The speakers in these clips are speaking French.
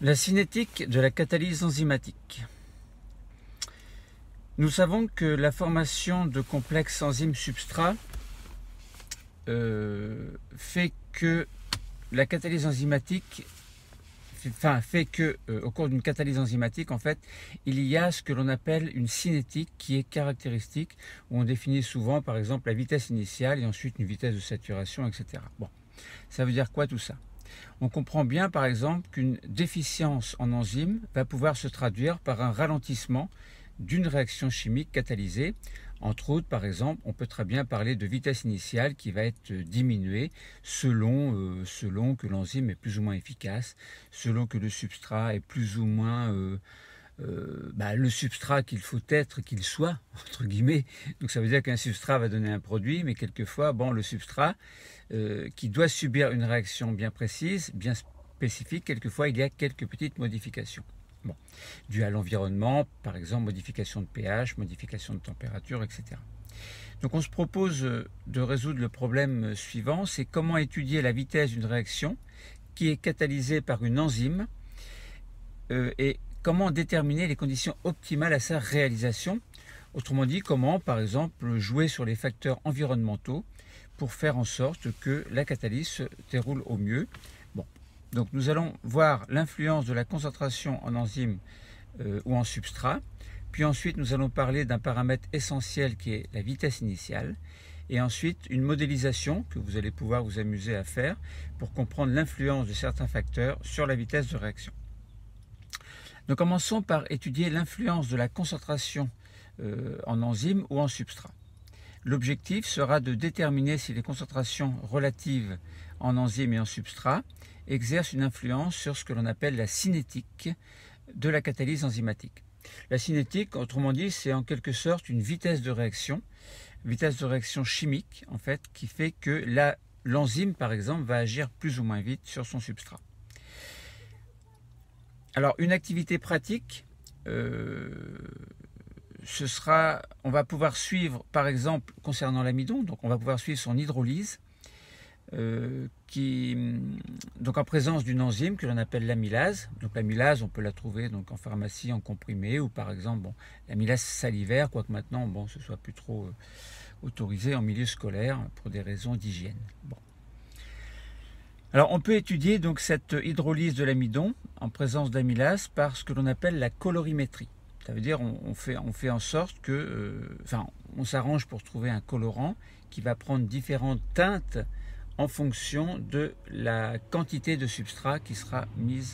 La cinétique de la catalyse enzymatique. Nous savons que la formation de complexes enzymes-substrats fait que la catalyse enzymatique, au cours d'une catalyse enzymatique, en fait, il y a ce que l'on appelle une cinétique qui est caractéristique, où on définit souvent, par exemple, la vitesse initiale et ensuite une vitesse de saturation, etc. Bon, ça veut dire quoi tout ça? On comprend bien, par exemple, qu'une déficience en enzyme va pouvoir se traduire par un ralentissement d'une réaction chimique catalysée. Entre autres, par exemple, on peut très bien parler de vitesse initiale qui va être diminuée selon que l'enzyme est plus ou moins efficace, selon que le substrat est plus ou moins le substrat qu'il faut être, qu'il soit, entre guillemets. Donc ça veut dire qu'un substrat va donner un produit, mais quelquefois, le substrat qui doit subir une réaction bien précise, bien spécifique, quelquefois il y a quelques petites modifications. Bon, dues à l'environnement, par exemple modification de pH, modification de température, etc. Donc on se propose de résoudre le problème suivant, c'est comment étudier la vitesse d'une réaction qui est catalysée par une enzyme et comment déterminer les conditions optimales à sa réalisation. Autrement dit, comment par exemple jouer sur les facteurs environnementaux pour faire en sorte que la catalyse se déroule au mieux. Bon. Donc nous allons voir l'influence de la concentration en enzyme ou en substrat, puis ensuite nous allons parler d'un paramètre essentiel qui est la vitesse initiale, et ensuite une modélisation que vous allez pouvoir vous amuser à faire pour comprendre l'influence de certains facteurs sur la vitesse de réaction. Donc commençons par étudier l'influence de la concentration en enzyme ou en substrat. L'objectif sera de déterminer si les concentrations relatives en enzyme et en substrat exercent une influence sur ce que l'on appelle la cinétique de la catalyse enzymatique. La cinétique, autrement dit, c'est en quelque sorte une vitesse de réaction chimique, en fait, qui fait que l'enzyme, par exemple, va agir plus ou moins vite sur son substrat. Alors, une activité pratique, on va pouvoir suivre, par exemple, concernant l'amidon, donc on va pouvoir suivre son hydrolyse, donc en présence d'une enzyme que l'on appelle l'amylase. Donc l'amylase, on peut la trouver donc en pharmacie en comprimé, ou par exemple l'amylase salivaire, quoique maintenant ce soit plus trop autorisé en milieu scolaire pour des raisons d'hygiène. Bon. Alors on peut étudier donc cette hydrolyse de l'amidon en présence d'amylase par ce que l'on appelle la colorimétrie. Ça veut dire on fait en sorte que, on s'arrange pour trouver un colorant qui va prendre différentes teintes en fonction de la quantité de substrat qui sera mise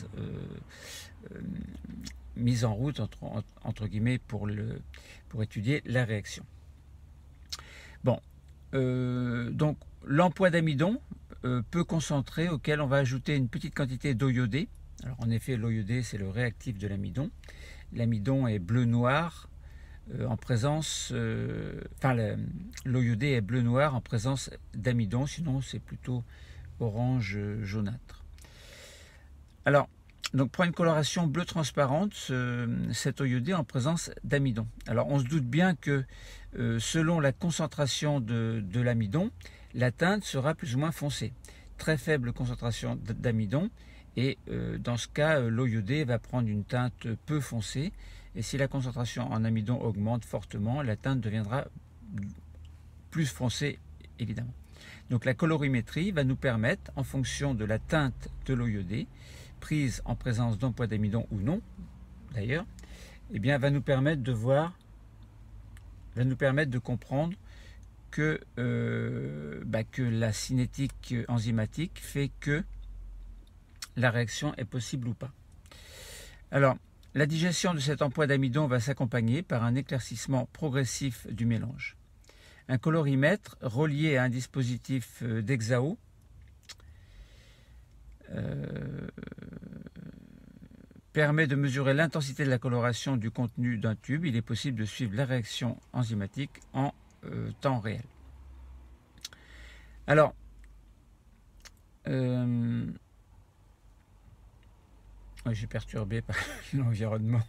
en route entre guillemets pour étudier la réaction. Bon, donc l'emploi d'amidon peu concentré auquel on va ajouter une petite quantité d'eau iodée. Alors en effet, l'eau iodée c'est le réactif de l'amidon. L'amidon est bleu-noir en présence, l'eau iodée est bleu-noir en présence d'amidon, sinon c'est plutôt orange jaunâtre. Alors, donc pour une coloration bleu transparente, cette eau iodée en présence d'amidon. Alors on se doute bien que selon la concentration de l'amidon, la teinte sera plus ou moins foncée. Très faible concentration d'amidon, et dans ce cas, l'eau iodée va prendre une teinte peu foncée, et si la concentration en amidon augmente fortement, la teinte deviendra plus foncée, évidemment. Donc la colorimétrie va nous permettre, en fonction de la teinte de l'eau iodée, prise en présence d'emploi d'amidon ou non, d'ailleurs, va nous permettre de voir, va nous permettre de comprendre que la cinétique enzymatique fait que la réaction est possible ou pas. Alors, la digestion de cet emploi d'amidon va s'accompagner par un éclaircissement progressif du mélange. Un colorimètre relié à un dispositif d'hexao permet de mesurer l'intensité de la coloration du contenu d'un tube. Il est possible de suivre la réaction enzymatique en temps réel. Alors, je suis perturbé par l'environnement.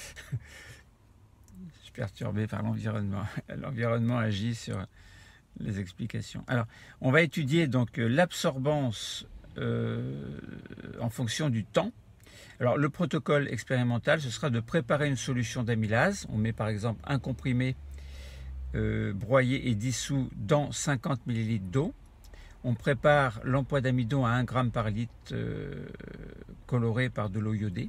Je suis perturbé par l'environnement. L'environnement agit sur les explications. Alors, on va étudier donc l'absorbance en fonction du temps. Alors le protocole expérimental, ce sera de préparer une solution d'amylase. On met par exemple un comprimé broyé et dissous dans 50 ml d'eau. On prépare l'emploi d'amidon à 1 g par litre coloré par de l'eau iodée.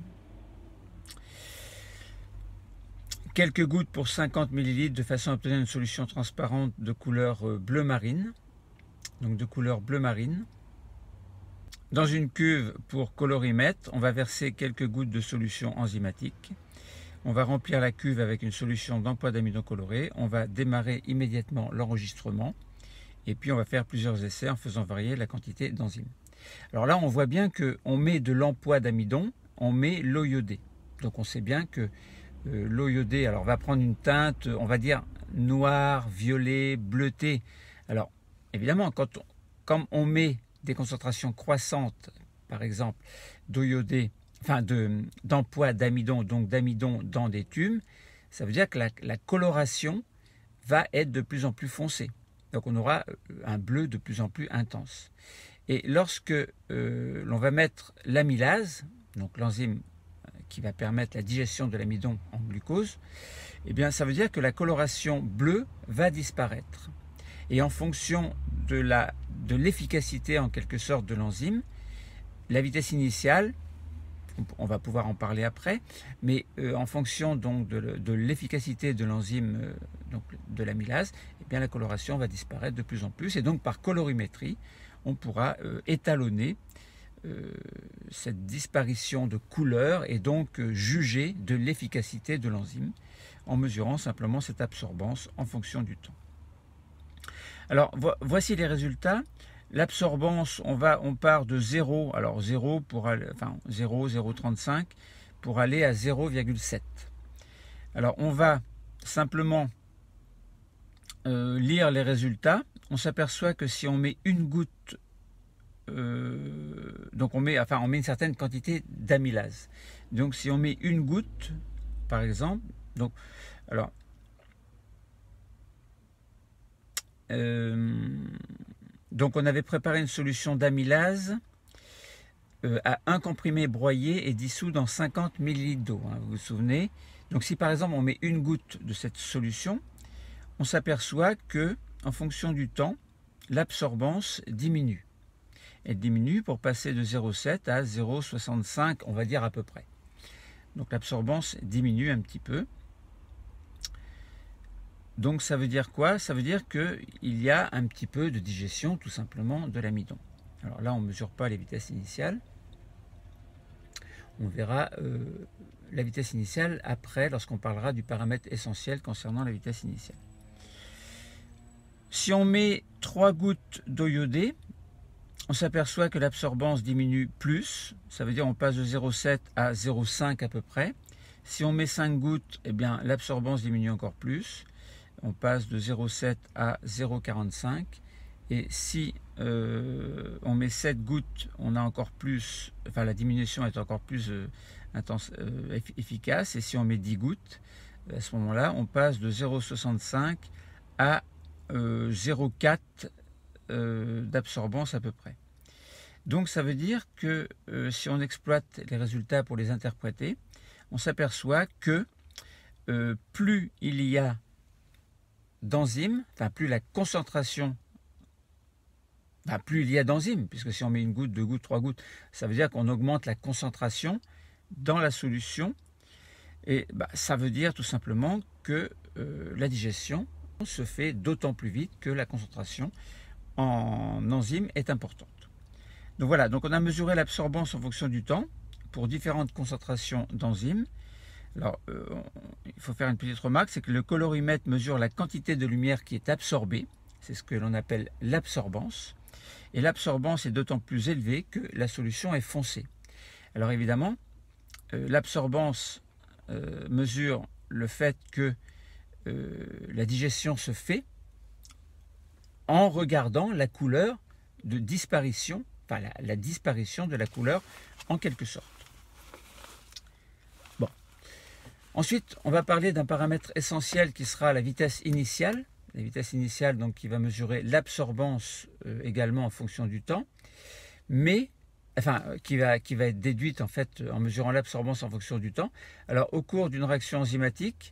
Quelques gouttes pour 50 ml de façon à obtenir une solution transparente de couleur bleu marine. Donc de couleur bleu marine. Dans une cuve pour colorimètre, on va verser quelques gouttes de solution enzymatique. On va remplir la cuve avec une solution d'emploi d'amidon coloré. On va démarrer immédiatement l'enregistrement. Et puis on va faire plusieurs essais en faisant varier la quantité d'enzymes. Alors là, on voit bien qu'on met de l'emploi d'amidon, on met l'eau iodée. Donc on sait bien que l'eau iodée va prendre une teinte, on va dire noir, violet, bleuté. Alors évidemment, quand on met des concentrations croissantes, par exemple d'eau iodée, d'emploi d'amidon, donc d'amidon dans des tubes, ça veut dire que la coloration va être de plus en plus foncée. Donc on aura un bleu de plus en plus intense. Et lorsque l'on va mettre l'amylase, donc l'enzyme qui va permettre la digestion de l'amidon en glucose, eh bien ça veut dire que la coloration bleue va disparaître. Et en fonction de l'efficacité en quelque sorte de l'enzyme, la vitesse initiale, on va pouvoir en parler après, mais en fonction donc de l'efficacité de l'enzyme de l'amylase, eh bien la coloration va disparaître de plus en plus, et donc par colorimétrie, on pourra étalonner cette disparition de couleur et donc juger de l'efficacité de l'enzyme en mesurant simplement cette absorbance en fonction du temps. Alors voici les résultats. L'absorbance, on part de 0, alors 0 pour aller, 0,35 pour aller à 0,7. Alors on va simplement lire les résultats. On s'aperçoit que si on met une goutte, donc on met une certaine quantité d'amylase. Donc si on met une goutte, par exemple, donc on avait préparé une solution d'amylase à un comprimé broyé et dissous dans 50 ml d'eau, vous vous souvenez. Donc si par exemple on met une goutte de cette solution, on s'aperçoit que en fonction du temps, l'absorbance diminue. Elle diminue pour passer de 0,7 à 0,65, on va dire à peu près. Donc l'absorbance diminue un petit peu. Donc ça veut dire quoi? Ça veut dire qu'il y a un petit peu de digestion tout simplement de l'amidon. Alors là on ne mesure pas les vitesses initiales. On verra la vitesse initiale après lorsqu'on parlera du paramètre essentiel concernant la vitesse initiale. Si on met 3 gouttes d'eau iodée, on s'aperçoit que l'absorbance diminue plus. Ça veut dire qu'on passe de 0,7 à 0,5 à peu près. Si on met 5 gouttes, eh bien l'absorbance diminue encore plus. On passe de 0,7 à 0,45. Et si on met 7 gouttes, on a encore plus, la diminution est encore plus efficace. Et si on met 10 gouttes, à ce moment-là, on passe de 0,65 à 0,4 d'absorbance à peu près. Donc ça veut dire que si on exploite les résultats pour les interpréter, on s'aperçoit que plus il y a d'enzymes, plus la concentration, plus il y a d'enzymes, puisque si on met une goutte, 2 gouttes, 3 gouttes, ça veut dire qu'on augmente la concentration dans la solution, et ça veut dire tout simplement que la digestion se fait d'autant plus vite que la concentration en enzymes est importante. Donc voilà, donc on a mesuré l'absorbance en fonction du temps pour différentes concentrations d'enzymes. Alors, il faut faire une petite remarque, c'est que le colorimètre mesure la quantité de lumière qui est absorbée, c'est ce que l'on appelle l'absorbance, et l'absorbance est d'autant plus élevée que la solution est foncée. Alors évidemment, l'absorbance mesure le fait que la digestion se fait en regardant la couleur de disparition, la disparition de la couleur en quelque sorte. Bon. Ensuite, on va parler d'un paramètre essentiel qui sera la vitesse initiale. La vitesse initiale donc, qui va mesurer l'absorbance également en fonction du temps. Mais enfin, qui va être déduite en fait en mesurant l'absorbance en fonction du temps. Alors, au cours d'une réaction enzymatique,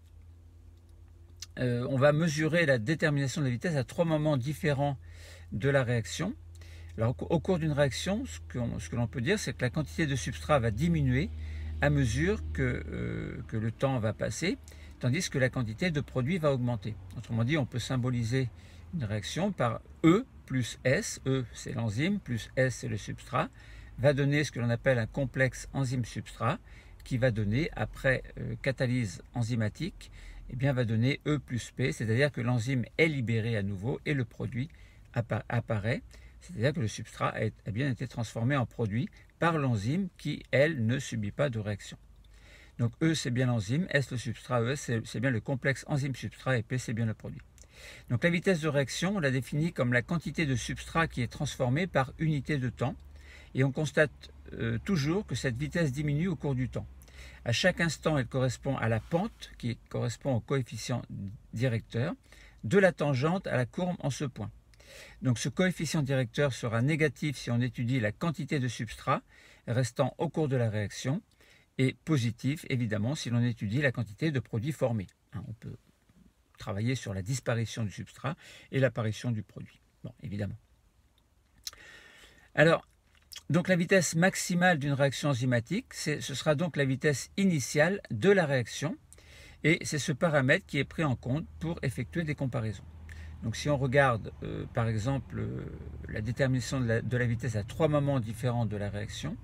on va mesurer la détermination de la vitesse à 3 moments différents de la réaction. Alors, au cours d'une réaction, ce que l'on peut dire, c'est que la quantité de substrat va diminuer à mesure que le temps va passer, tandis que la quantité de produit va augmenter. Autrement dit, on peut symboliser une réaction par E plus S, E c'est l'enzyme, plus S c'est le substrat, va donner ce que l'on appelle un complexe enzyme-substrat, qui va donner, après catalyse enzymatique, eh bien, va donner E plus P, c'est-à-dire que l'enzyme est libérée à nouveau et le produit apparaît, c'est-à-dire que le substrat a bien été transformé en produit par l'enzyme qui, elle, ne subit pas de réaction. Donc E c'est bien l'enzyme, S le substrat, ES c'est bien le complexe enzyme-substrat et P c'est bien le produit. Donc la vitesse de réaction, on la définit comme la quantité de substrat qui est transformée par unité de temps, et on constate toujours que cette vitesse diminue au cours du temps. À chaque instant, elle correspond à la pente, qui correspond au coefficient directeur, de la tangente à la courbe en ce point. Donc ce coefficient directeur sera négatif si on étudie la quantité de substrat restant au cours de la réaction, et positif évidemment si l'on étudie la quantité de produits formés. On peut travailler sur la disparition du substrat et l'apparition du produit. Bon, évidemment. Alors, donc la vitesse maximale d'une réaction enzymatique, ce sera donc la vitesse initiale de la réaction, et c'est ce paramètre qui est pris en compte pour effectuer des comparaisons. Donc si on regarde par exemple la détermination de la vitesse à 3 moments différents de la réaction,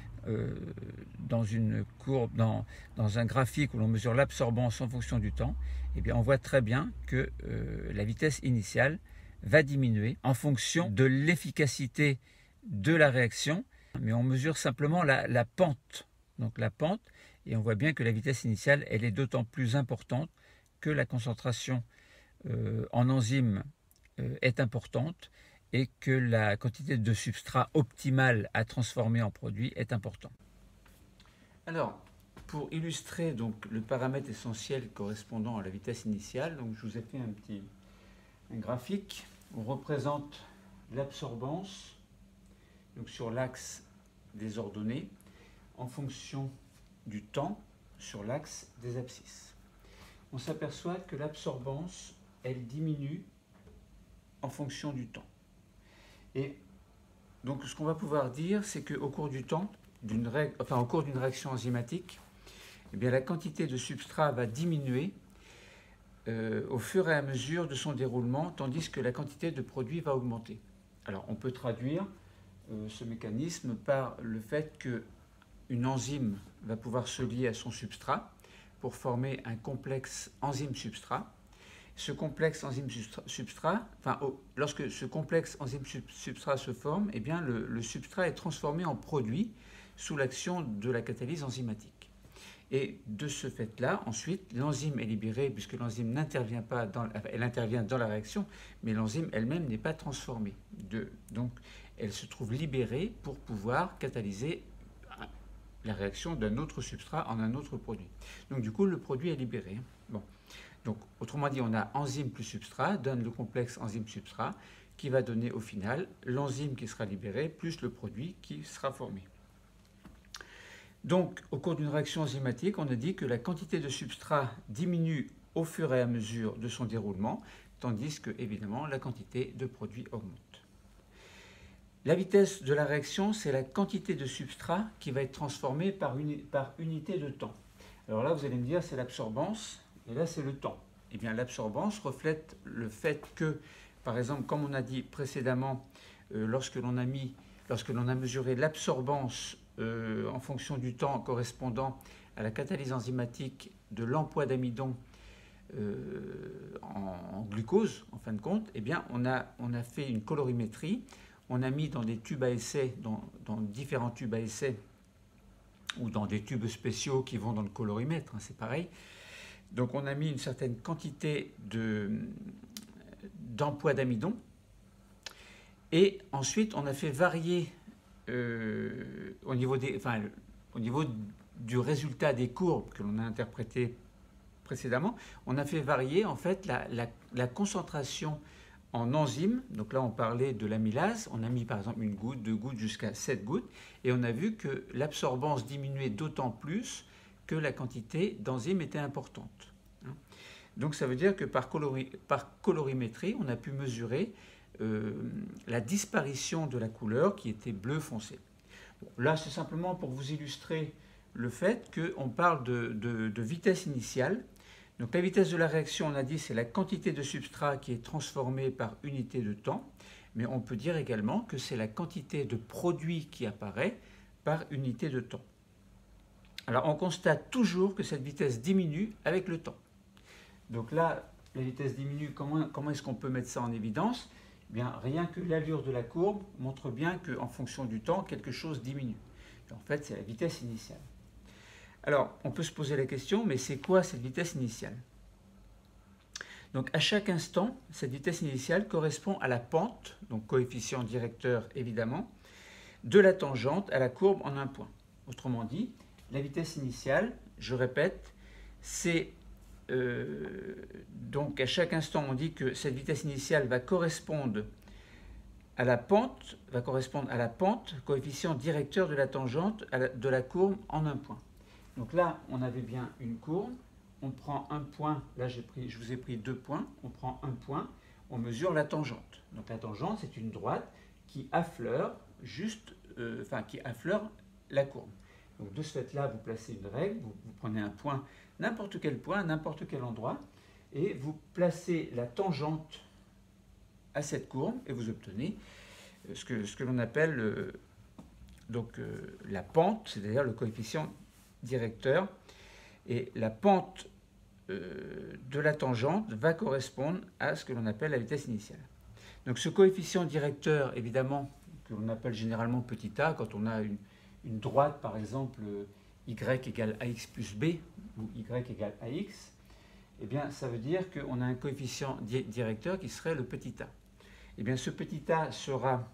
dans une courbe, dans un graphique où l'on mesure l'absorbance en fonction du temps, eh bien on voit très bien que la vitesse initiale va diminuer en fonction de l'efficacité de la réaction, mais on mesure simplement la pente. Donc la pente, et on voit bien que la vitesse initiale, elle est d'autant plus importante que la concentration en enzyme est importante et que la quantité de substrat optimale à transformer en produit est importante. Alors, pour illustrer donc le paramètre essentiel correspondant à la vitesse initiale, donc je vous ai fait un graphique. On représente l'absorbance donc sur l'axe des ordonnées en fonction du temps sur l'axe des abscisses. On s'aperçoit que l'absorbance, elle diminue en fonction du temps. Et donc ce qu'on va pouvoir dire, c'est qu'au cours du temps, au cours d'une réaction enzymatique, eh bien, la quantité de substrat va diminuer au fur et à mesure de son déroulement, tandis que la quantité de produit va augmenter. Alors on peut traduire ce mécanisme par le fait qu'une enzyme va pouvoir se lier à son substrat pour former un complexe enzyme-substrat. Ce complexe enzyme-substrat, lorsque ce complexe enzyme-substrat se forme, eh bien le substrat est transformé en produit sous l'action de la catalyse enzymatique. Et de ce fait-là, ensuite, l'enzyme est libérée, puisque l'enzyme n'intervient pas, elle intervient dans la réaction, mais l'enzyme elle-même n'est pas transformée. Donc, elle se trouve libérée pour pouvoir catalyser la réaction d'un autre substrat en un autre produit. Donc, du coup, le produit est libéré. Bon. Donc, autrement dit, on a enzyme plus substrat, donne le complexe enzyme-substrat, qui va donner au final l'enzyme qui sera libérée, plus le produit qui sera formé. Donc, au cours d'une réaction enzymatique, on a dit que la quantité de substrat diminue au fur et à mesure de son déroulement, tandis que, évidemment, la quantité de produit augmente. La vitesse de la réaction, c'est la quantité de substrat qui va être transformée par unité de temps. Alors là, vous allez me dire, c'est l'absorbance, et là, c'est le temps. Eh bien, l'absorbance reflète le fait que, par exemple, comme on a dit précédemment, lorsque l'on a mesuré l'absorbance en fonction du temps correspondant à la catalyse enzymatique de l'emploi d'amidon en glucose, en fin de compte, eh bien, on a fait une colorimétrie. On a mis dans des tubes à essai, dans différents tubes à essai, ou dans des tubes spéciaux qui vont dans le colorimètre, hein, c'est pareil. Donc on a mis une certaine quantité d'emploi d'amidon, et ensuite on a fait varier au niveau du résultat des courbes que l'on a interprétées précédemment, on a fait varier en fait la concentration en enzymes. Donc là, on parlait de l'amylase. On a mis par exemple une goutte, 2 gouttes, jusqu'à 7 gouttes. Et on a vu que l'absorbance diminuait d'autant plus que la quantité d'enzymes était importante. Donc ça veut dire que par colorimétrie, on a pu mesurer la disparition de la couleur qui était bleu foncé. Bon, là, c'est simplement pour vous illustrer le fait qu'on parle de vitesse initiale. Donc la vitesse de la réaction, on a dit, c'est la quantité de substrat qui est transformée par unité de temps, mais on peut dire également que c'est la quantité de produit qui apparaît par unité de temps. Alors on constate toujours que cette vitesse diminue avec le temps. Donc là, la vitesse diminue, comment est-ce qu'on peut mettre ça en évidence? Eh bien, rien que l'allure de la courbe montre bien qu'en fonction du temps, quelque chose diminue. En fait, c'est la vitesse initiale. Alors, on peut se poser la question, mais c'est quoi cette vitesse initiale? Donc, à chaque instant, cette vitesse initiale correspond à la pente, donc coefficient directeur évidemment, de la tangente à la courbe en un point. Autrement dit, la vitesse initiale, je répète, c'est donc à chaque instant, on dit que cette vitesse initiale va correspondre à la pente, coefficient directeur de la tangente de la courbe en un point. Donc là, on avait bien une courbe, on prend un point, là je vous ai pris 2 points, on prend un point, on mesure la tangente. Donc la tangente, c'est une droite qui affleure qui affleure la courbe. Donc de ce fait-là, vous placez une règle, vous prenez un point, n'importe quel point, n'importe quel endroit, et vous placez la tangente à cette courbe, et vous obtenez ce que l'on appelle la pente, c'est-à-dire le coefficient directeur, et la pente de la tangente va correspondre à ce que l'on appelle la vitesse initiale. Donc ce coefficient directeur, évidemment, que l'on appelle généralement petit a, quand on a une droite, par exemple, y égale ax plus b, ou y égale ax, eh bien, ça veut dire qu'on a un coefficient directeur qui serait le petit a. Eh bien, ce petit a sera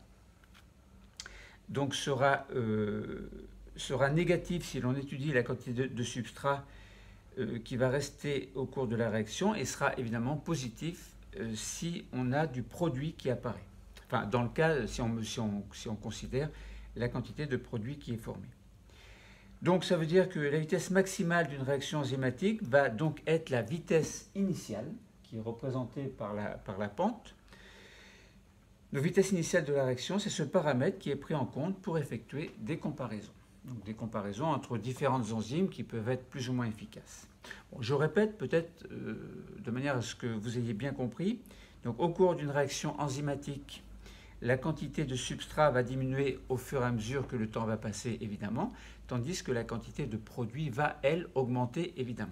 négatif si l'on étudie la quantité de substrat qui va rester au cours de la réaction, et sera évidemment positif si on a du produit qui apparaît. Enfin, dans le cas, si on considère la quantité de produit qui est formée. Donc ça veut dire que la vitesse maximale d'une réaction enzymatique va donc être la vitesse initiale, qui est représentée par la pente. La vitesse initiale de la réaction, c'est ce paramètre qui est pris en compte pour effectuer des comparaisons. Donc des comparaisons entre différentes enzymes qui peuvent être plus ou moins efficaces. Bon, je répète peut-être de manière à ce que vous ayez bien compris. Donc au cours d'une réaction enzymatique, la quantité de substrat va diminuer au fur et à mesure que le temps va passer, évidemment, tandis que la quantité de produit va, elle, augmenter, évidemment.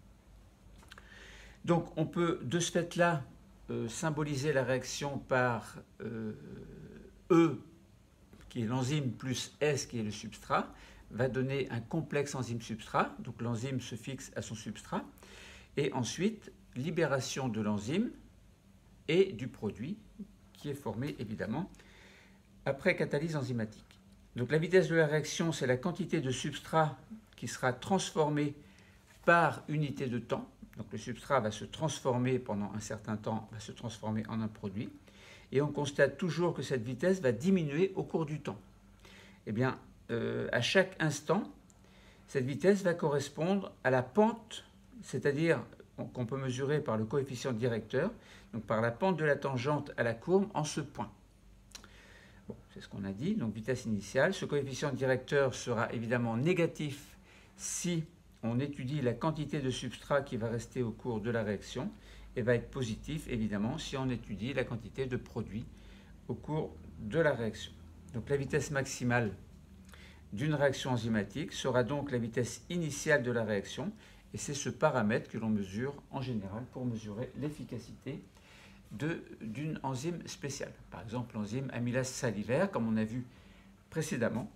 Donc on peut, de ce fait-là, symboliser la réaction par E, qui est l'enzyme, plus S, qui est le substrat, va donner un complexe enzyme-substrat. Donc l'enzyme se fixe à son substrat. Et ensuite, libération de l'enzyme et du produit, qui est formé évidemment après catalyse enzymatique. Donc la vitesse de la réaction, c'est la quantité de substrat qui sera transformée par unité de temps. Donc le substrat va se transformer pendant un certain temps, va se transformer en un produit. Et on constate toujours que cette vitesse va diminuer au cours du temps. Eh bien, à chaque instant, cette vitesse va correspondre à la pente, c'est-à-dire qu'on peut mesurer par le coefficient directeur, donc par la pente de la tangente à la courbe en ce point. Bon, c'est ce qu'on a dit, donc vitesse initiale. Ce coefficient directeur sera évidemment négatif si on étudie la quantité de substrat qui va rester au cours de la réaction, et va être positif évidemment si on étudie la quantité de produit au cours de la réaction. Donc la vitesse maximale d'une réaction enzymatique sera donc la vitesse initiale de la réaction, et c'est ce paramètre que l'on mesure en général pour mesurer l'efficacité d'une enzyme spéciale. Par exemple, l'enzyme amylase salivaire, comme on a vu précédemment,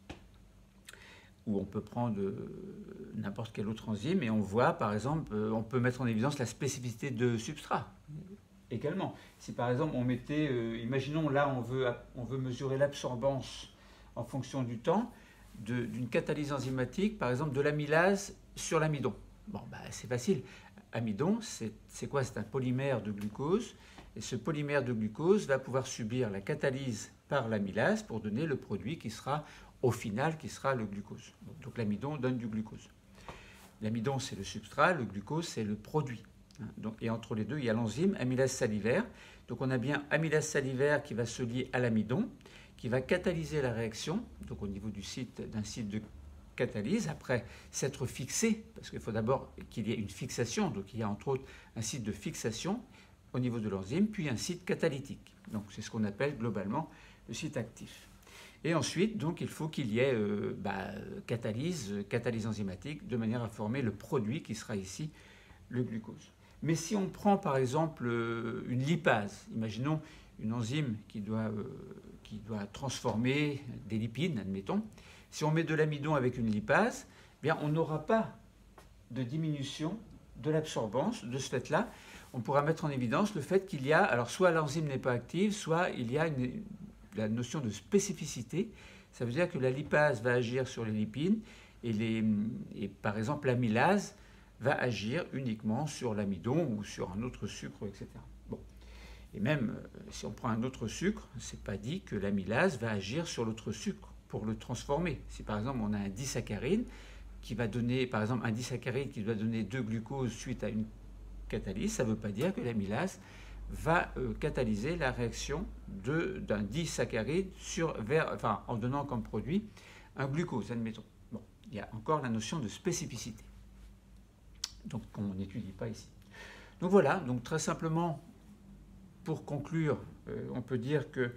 où on peut prendre n'importe quelle autre enzyme, et on voit, par exemple, on peut mettre en évidence la spécificité de substrat également. Si par exemple on mettait, imaginons là on veut mesurer l'absorbance en fonction du temps d'une catalyse enzymatique, par exemple de l'amylase sur l'amidon. Bon, bah, c'est facile. Amidon, c'est quoi? C'est un polymère de glucose Et ce polymère de glucose va pouvoir subir la catalyse par l'amylase pour donner le produit qui sera, au final, qui sera le glucose. Donc l'amidon donne du glucose. L'amidon, c'est le substrat, le glucose, c'est le produit. Donc, et entre les deux, il y a l'enzyme amylase salivaire. Donc on a bien amylase salivaire qui va se lier à l'amidon, qui va catalyser la réaction, donc au niveau d'un site de catalyse, après s'être fixé, parce qu'il faut d'abord qu'il y ait une fixation, donc il y a entre autres un site de fixation au niveau de l'enzyme, puis un site catalytique. Donc c'est ce qu'on appelle globalement le site actif. Et ensuite, donc, il faut qu'il y ait catalyse enzymatique, de manière à former le produit qui sera ici le glucose. Mais si on prend par exemple une lipase, imaginons une enzyme qui doit transformer des lipides, admettons, si on met de l'amidon avec une lipase, eh bien on n'aura pas de diminution de l'absorbance. De ce fait-là, on pourra mettre en évidence le fait qu'il y a, alors soit l'enzyme n'est pas active, soit il y a la notion de spécificité. Ça veut dire que la lipase va agir sur les lipides et par exemple l'amylase va agir uniquement sur l'amidon ou sur un autre sucre, etc. Bon. Et même si on prend un autre sucre, ce n'est pas dit que l'amylase va agir sur l'autre sucre pour le transformer. Si par exemple on a un disaccharide qui va donner, par exemple un disaccharide qui doit donner 2 glucoses suite à une catalyse, ça ne veut pas dire que l'amylase va catalyser la réaction d'un disaccharide en donnant comme produit un glucose, admettons. Bon, il y a encore la notion de spécificité, donc qu'on n'étudie pas ici. Donc voilà, donc très simplement, pour conclure, on peut dire que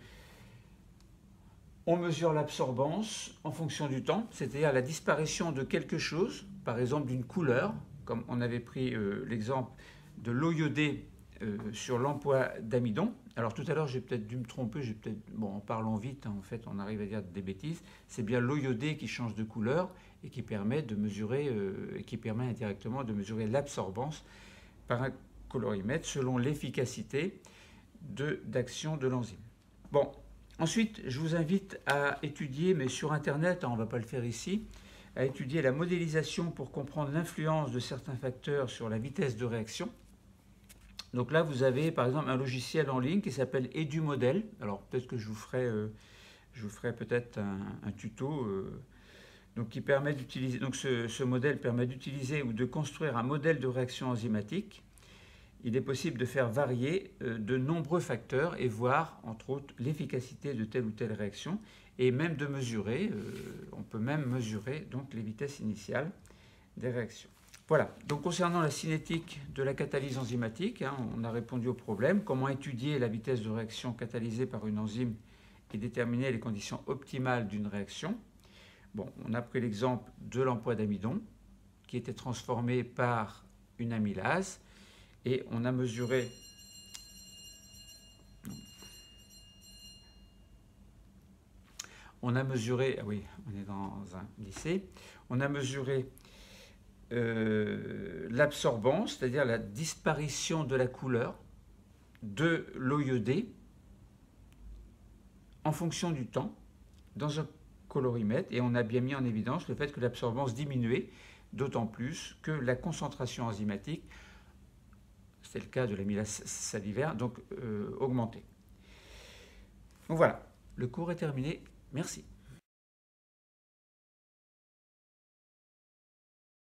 on mesure l'absorbance en fonction du temps, c'est-à-dire la disparition de quelque chose, par exemple d'une couleur, comme on avait pris l'exemple de l'eau iodée sur l'emploi d'amidon. Alors tout à l'heure, j'ai peut-être dû me tromper, en parlant vite, en fait, on arrive à dire des bêtises. C'est bien l'eau iodée qui change de couleur et qui permet de mesurer, indirectement de mesurer l'absorbance par un colorimètre selon l'efficacité d'action de l'enzyme. Bon, ensuite, je vous invite à étudier, mais sur Internet, on ne va pas le faire ici, à étudier la modélisation pour comprendre l'influence de certains facteurs sur la vitesse de réaction. Donc là, vous avez par exemple un logiciel en ligne qui s'appelle EduModel. Alors peut-être que je vous ferai peut-être un tuto donc qui permet d'utiliser. Donc ce modèle permet d'utiliser ou de construire un modèle de réaction enzymatique. Il est possible de faire varier de nombreux facteurs et voir entre autres l'efficacité de telle ou telle réaction et même de mesurer. On peut même mesurer donc les vitesses initiales des réactions. Voilà, donc concernant la cinétique de la catalyse enzymatique, on a répondu au problème. Comment étudier la vitesse de réaction catalysée par une enzyme et déterminer les conditions optimales d'une réaction. Bon, on a pris l'exemple de l'emploi d'amidon qui était transformé par une amylase et on a mesuré ah oui, on est dans un lycée, on a mesuré l'absorbance, c'est-à-dire la disparition de la couleur de l'eau iodée en fonction du temps dans un colorimètre et on a bien mis en évidence le fait que l'absorbance diminuait, d'autant plus que la concentration enzymatique, c'est le cas de l'amylase salivaire, donc augmentait. Donc voilà, le cours est terminé. Merci.